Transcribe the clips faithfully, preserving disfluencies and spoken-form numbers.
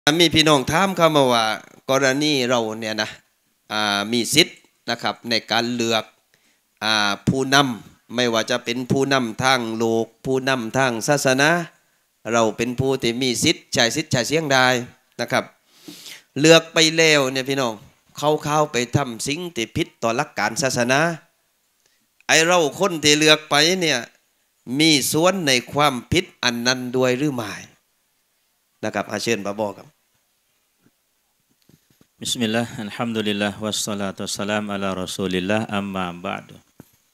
มีพี่น้องถามเข้ามาว่ากรณีเราเนี่ยนะมีสิทธิ์นะครับในการเลือกผู้นำไม่ว่าจะเป็นผู้นำทางโลกผู้นำทางศาสนาเราเป็นผู้ที่มีสิทธิ์ใช้สิทธิ์ใช้เสียงได้นะครับเลือกไปแล้วเนี่ยพี่น้องเข้าเข้าไปทำสิ่งที่ผิดต่อหลักการศาสนาไอเราคนที่เลือกไปเนี่ยมีส่วนในความผิดอันนั้นด้วยหรือไม่นะครับอาเชิญบาบอกครับบิสมิลลาห์อัลฮัมดุลิลลาห์วัสสลาตุวัสสลามอะลารอซูลิลลาห์อัมมาบะอ์ดุ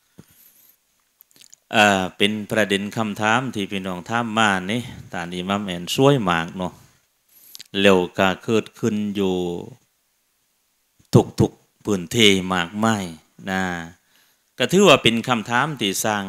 อ่าเป็นประเด็นคำถามที่พี่น้องถามมานี่ตามอิหม่ามแอนช่วยมากเนาะเร็วก็เกิดขึ้นอยู่ทุกๆพื้นที่มากมายนะก็ถือว่าเป็นคำถามที่สร้าง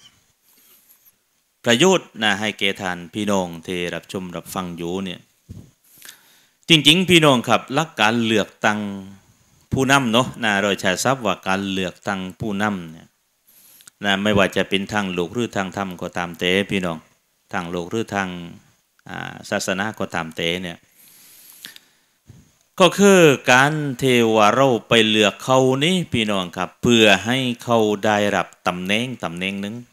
ประโยชน์นะให้แก่ท่านพี่น้องที่รับชมรับฟังอยู่เนี่ยจริงๆพี่น้องครับหลักการเลือกตั้งผู้นำเนาะนะเราใช้ศัพท์ว่าการเลือกตั้งผู้นำเนี่ยนะไม่ว่าจะเป็นทางโลกหรือทางธรรมก็ตามเตพี่น้องทางโลกหรือทางศาสนาก็ตามเตเนี่ยก็คือการเทวาเราไปเลือกเขานี่พี่น้องครับเพื่อให้เขาได้รับตำแหน่งตำแหน่งหนึ่ง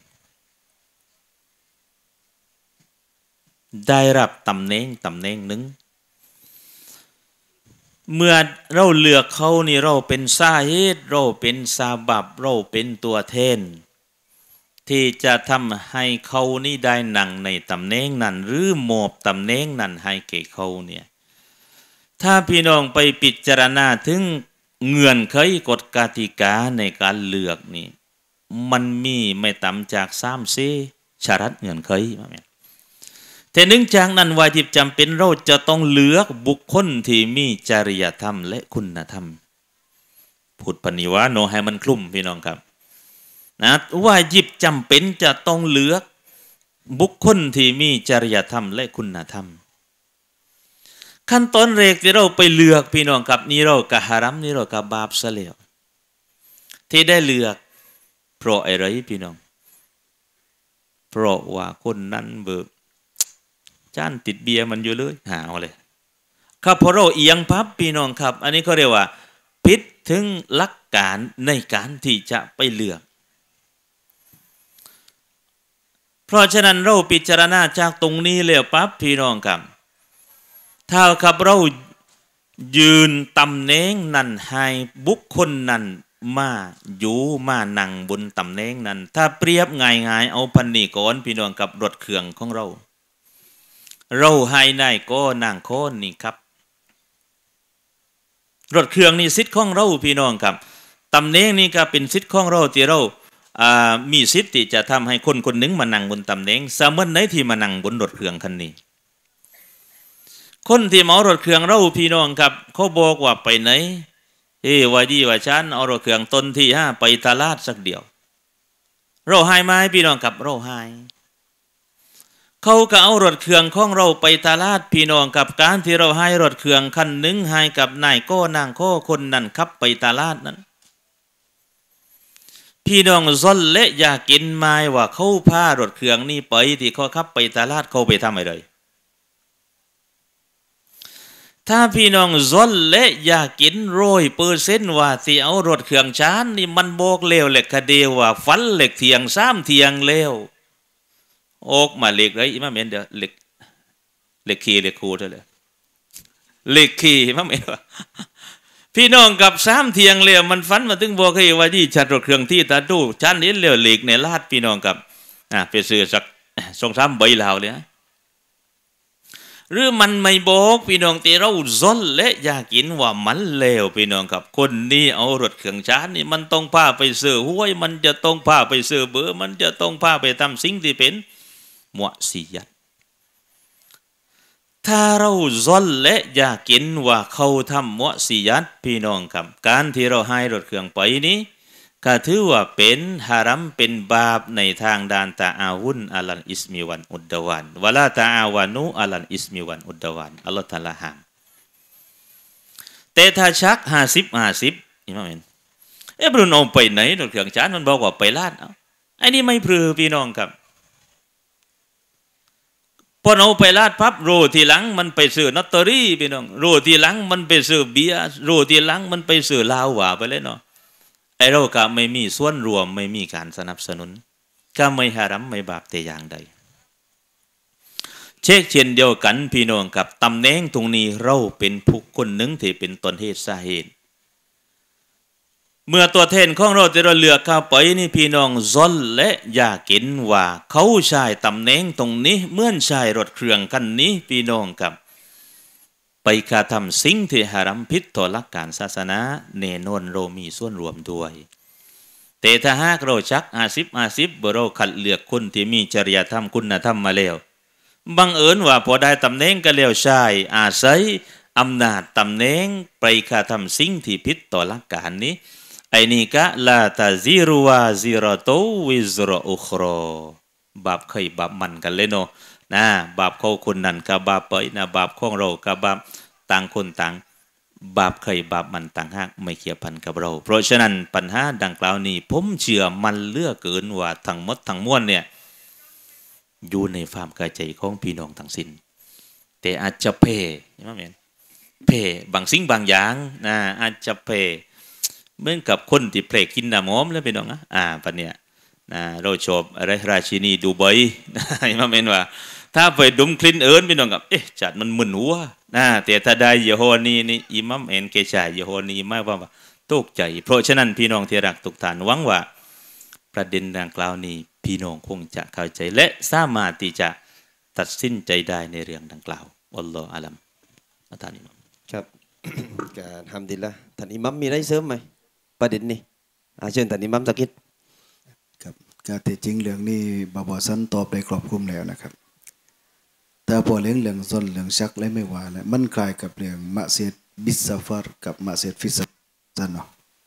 ได้รับตำแหน่งตำแหน่งหนึ่งเมื่อเราเลือกเขานี่เราเป็นสาเหตุเราเป็นซาบับเราเป็นตัวแทนที่จะทำให้เขานี่ได้นั่งในตำแหน่งนั้นหรือมอบตำแหน่งนั้นให้แก่เขาเนี่ยถ้าพี่น้องไปพิจารณาถึงเงื่อนไขกฎกติกาในการเลือกนี่มันมีไม่ต่ำจากสามสี่ชารัตเงื่อนไขแต่เนื่องจากนั้นวาญิบจำเป็นเราจะต้องเลือกบุคคลที่มีจริยธรรมและคุณธรรมพูดปณิวาโนให้มันคลุมพี่น้องครับนะวาญิบจำเป็นจะต้องเลือกบุคคลที่มีจริยธรรมและคุณธรรมขั้นตอนแรกที่เราไปเลือกพี่น้องครับนี่เรากะฮารัมนี่เรากะบาปซะแล้วที่ได้เลือกเพราะอะไรพี่น้องเพราะว่าคนนั้นเบิกจ้านติดเบียร์มันอยู่เลยหาเอาเลยครับพอเราเอียงพับพี่น้องครับอันนี้เขาเรียกว่าพิษถึงหลักการในการที่จะไปเลือกเพราะฉะนั้นเราพิจารณาจากตรงนี้แล้วปั๊บพี่น้องครับถ้าครับเรายืนตำแหน่งนั้นให้บุคคลนั้นมาอยู่มานั่งบนตำแหน่งนั้นถ้าเปรียบง่ายๆเอาพันนี่ก่อนพี่น้องกับรถเครื่องของเราเราให้ได้ก็นั่งโคนนี่ครับรถเครื่องนี่สิทธิ์ของเราพี่น้องครับตำแหน่งนี้ก็เป็นสิทธิ์ของเราที่เรามีสิทธิ์ที่จะทำให้คนคนหนึ่งมานั่งบนตำแหน่งสมมติไหนที่มานั่งบนรถเครื่องคันนี้คนที่เหมารถเครื่องเราพี่น้องครับเขาบอกว่าไปไหนเอ้ว่าดีว่าฉันเอารถเครื่องต้นที่ห้าไปตลาดสักเดียวเราให้ไหมพี่น้องครับเราให้เขาก็เอารถเครื่องของเราไปตลาดพี่น้องกับการที่เราให้รถเครื่องคันหนึ่งให้กับนายก็นางก็คนนั้นขับไปตลาดนั้นพี่น้องซนเละอยากกินไม้ว่าเขาพารถเครื่องนี้ไปที่เขาขับไปตลาดเขาไปทำอะไรถ้าพี่น้องซนเละอยากกินโรยเปอร์เซ็นต์ว่าที่เอารถเครื่องชานนี่มันโบกเลวเหล็กคดีว่าฟันเหล็กเทียงซ้ำเทียงเลวออกมาเหล็กไรมาเหม็นเดี๋ยวเหล็กเหล็กขี้เหล็กคูเท่าเลยเหล็กขี้มาเหม็นว่าพี่น้องกับซ้ำเทียงเลวมันฟันมาถึงบอกให้ว่าที่ชัดรถเครื่องที่ตาดูชั้นนี้เลวเหล็กในลาดพี่น้องกับอ่ะไปซื้อสักสองสามใบเหล่าเลยหรือมันไม่บอกพี่น้องที่เราซ้นและอยากกินว่ามันเลวพี่น้องครับคนนี้เอารถเครื่องชาร์จนี่มันต้องพาไปซื้อห้วยมันจะต้องพาไปซื้อเบอร์มันจะต้องพาไปทำสิ่งที่เป็นมัวสียัดถ้าเราซ้นและอยากกินว่าเขาทำมัวสียัดพี่น้องครับการที่เราให้รถเครื่องไปนี้ก็ถือว่าเป็นฮารัมเป็นบาปในทางด้านตาอาวุนอัลันอิสมิวันอุดดาวันวะลาตาอาวานุอัลันอิสมิวันอุดดาวันอัลลอฮฺตะลาหามแต่ถ้าชักห้าสิบห้าสิบนี่มั้งเห็นเอ๊ะบรุนเอาไปไหนรถเครื่องจานมันบอกว่าไปลาดเอาไอ้นี่ไม่พลือพี่น้องครับพอเอาไปลาดพับโรทีหลังมันไปซื้อลอตเตอรี่พี่น้องโรทีหลังมันไปซื้อเบียร์โรทีหลังมันไปซื้อเหล้าหวาไปเลยเนาะไอเราก็ไม่มีส่วนรวมไม่มีการสนับสนุนก็ไม่หารัมไม่บาปแต่อย่างใดเช็คเช่นเดียวกันพี่น้องกับตำแหน่งตรงนี้เราเป็นผู้คนหนึ่งที่เป็นต้นเหตุสาเหตุเมื่อตัวแทนของเราที่เราเลือกเข้าไปนี่พี่น้องซอนและอยากเห็นว่าเขาใช้ตำแหน่งตรงนี้เหมือนใช้รถเครื่องคันนี้พี่น้องกับไปกระทำสิ่งที่หารัมผิดต่อหลักการศาสนาแน่นอนเรามีส่วนรวมด้วยแต่ถ้าหากเราชักอาสิบอาสิบเราคัดเลือกคนที่มีจริยธรรมคุณธรรมมาแล้วบังเอิญว่าพอได้ตำแหน่งก็แล้วใช้อาศัยอำนาจตำแหน่งไปกระทำสิ่งที่ผิดต่อหลักการนี้ไอ้นี่ก็ลาตาซิรุวาซิรโตวิซรอุครอบาปเคยบาปมันกันเลยเนาะนะบาปเขาคนนั้นกับบาปไปนะบาปของเรากับบาปต่างคนต่างบาปเคยบาปมันต่างหากไม่เกี่ยวพันกับเราเพราะฉะนั้นปัญหาดังกล่าวนี้ผมเชื่อมันเลือกเกินว่าทั้งหมดทั้งมวลเนี่ยอยู่ในความกระใจของพี่น้องทั้งสิ้นแต่อาจจะเพ่ใช่ไหมเมนเพ่บางสิ่งบางอย่างนะอาจจะเพ่เหมือนกับคนที่เพลกินน้ำหอมแล้วพี่น้องนะอ่าปันเนี่ยนะเราชอบอะไรราชินีดูไบใช่ไหมเมนว่าถ้าไปดมกลิ่นเอิญพี่น้องกับเอ๊ะจัดมันมึนหัวนะแต่ถ้าได้เยโฮนีนี่อิมัมเอ็นเกชายเยโฮนีไม่ว่าตกใจเพราะฉะนั้นพี่น้องที่รักทุกท่านหวังว่าประเด็นดังกล่าวนี้พี่น้องคงจะเข้าใจและสามารถที่จะตัดสินใจได้ในเรื่องดังกล่าวอัลลอฮฺอาลัมอาจารย์อิมัมครับ การทำดีละท่านอิมัมมีอะไรเสริมไหมประเด็นนี้เชิญท่านอิมัมสักนิดครับการแต่จริงเรื่องนี้บาบอสันตอบได้ครอบคลุมแล้วนะครับแต่พอเรื่องเรื่องซนเรื่องชักและไม่ว่าแล้วมันคล้ายกับเรื่องมะเสียดบิสซาฟาร์กับมะเสียดฟิสซันเนาะ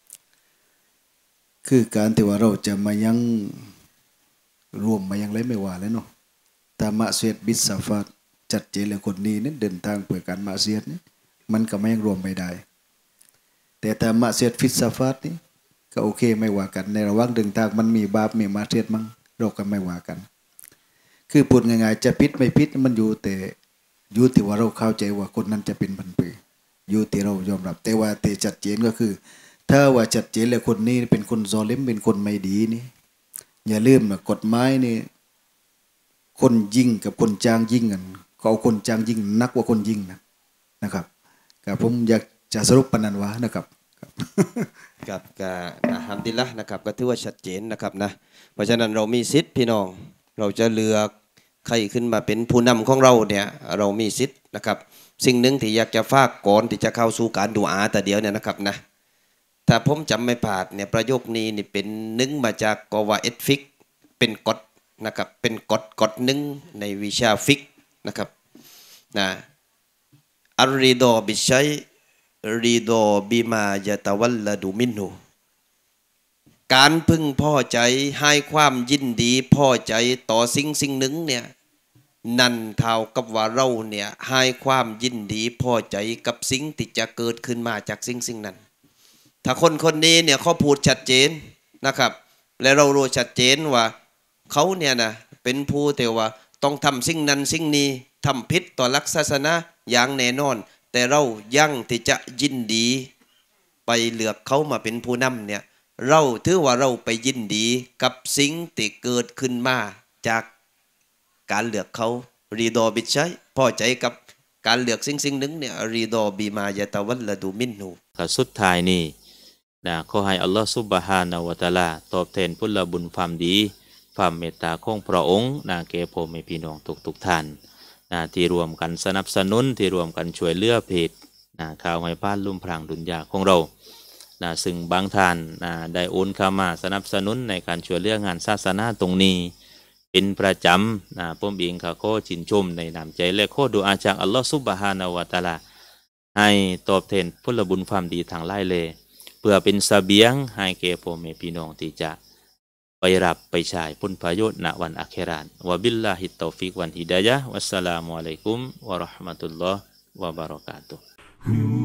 คือการที่ว่าเราจะมายังรวมมายังไรไม่ว่าแล้วเนาะแต่มะเสียดบิสซาฟาร์จัดเจริญคนนี้เนี่ยเดินทางเพื่อการมะเสียดนี่มันก็ไม่ยังรวมไม่ได้แต่แต่มะเสียดฟิสซาฟาร์นี่ก็โอเคไม่ว่ากันในระหว่างเดินทางมันมีบาปมีมาเสียดมั้งเราก็ไม่ว่ากันคือพูดง่ายๆจะพิษไม่พิษมันอยู่แต่อยู่ที่ว่าเราเข้าใจว่าคนนั้นจะเป็นพันปีอยู่ที่เรายอมรับแต่ว่าที่ชัดเจนก็คือถ้าว่าชัดเจนแล้วคนนี้เป็นคนซอลิมเป็นคนไม่ดีนี่อย่าลืมนะกฎหมายนี่คนยิงกับคนจ้างยิงกันเขาเอาคนจ้างยิงนักกว่าคนยิงนะนะครับกับผมอยากจะสรุปปนันวะนะครับกับกับฮัมดิลละนะครับก็ถือว่าชัดเจนนะครับนะเพราะฉะนั้นเรามีสิทธิ์พี่น้องเราจะเลือกใครขึ้นมาเป็นผู้นำของเราเนี่ยเรามีสิทธิ์นะครับสิ่งหนึ่งที่อยากจะฝากก่อนที่จะเข้าสู่การดูอาแต่เดียวเนี่ยนะครับนะถ้าผมจำไม่พลาดเนี่ยประโยคนี้นี่เป็นนึงมาจากกวาเอตฟิกเป็นกฎนะครับเป็นกฎกฎหนึ่งในวิชาฟิกนะครับนะอัลริดอบิชัยริดอบิมายะตะวัลลดูมินหูการพึงพอใจให้ความยินดีพอใจต่อสิ่งสิ่งหนึ่งเนี่ยนั่นเท่ากับว่าเราเนี่ยให้ความยินดีพอใจกับสิ่งที่จะเกิดขึ้นมาจากสิ่งสิ่งนั้นถ้าคนคนนี้เนี่ยเขาพูดชัดเจนนะครับและเรารู้ชัดเจนว่าเขาเนี่ยนะเป็นผู้แต่ว่าต้องทำสิ่งนั้นสิ่งนี้ทำผิดต่อหลักศาสนาอย่างแน่นอนแต่เรายังที่จะยินดีไปเลือกเขามาเป็นผู้นำเนี่ยเราถือว่าเราไปยินดีกับสิ่งที่เกิดขึ้นมาจากการเลือกเขารีดอบิชัยพอใจกับการเลือกสิ่งสิ่งหนึ่งเนี่ยรีดอบีมายะตะวัลละดูมินหูสุดท้ายนี่นะขอให้อัลลอฮฺซุบฮานะฮูวะตะอาลาตอบแทนผลบุญความดีความเมตตาของพระองค์นะแก่พ่อแม่พี่น้องทุกๆท่านนะที่รวมกันสนับสนุนที่รวมกันช่วยเหลือเพจนะข่าวให้พานลุ่มพรางดุนยาของเรานะซึ่งบางท่านนะได้โอนเข้ามาสนับสนุนในการช่วยเหลืองานศาสนาตรงนี้เป็นประจำนะผมเองก็ขอชื่นชมในน้ำใจและขอดุอาจากอัลลอฮฺซุบฮานะฮูวะตะอาลาให้ตอบแทนผลบุญความดีทางหลายเลยเพื่อเป็นเสบียงให้แก่พ่อแม่พี่น้องที่จะไปรับไปใช้ผลประโยชน์ณวันอาคิเราะห์วะบิลลาฮิตตอฟิกวันฮิดายะฮ์วัสสลามุอะลัยกุมวะเราะห์มะตุลลอฮ์วะบะเราะกาตุฮ์